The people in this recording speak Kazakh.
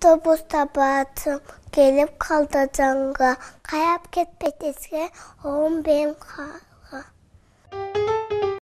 Автобуста батым, келіп қалды жанға, қаяп кетпетеске, оғым бейім қа.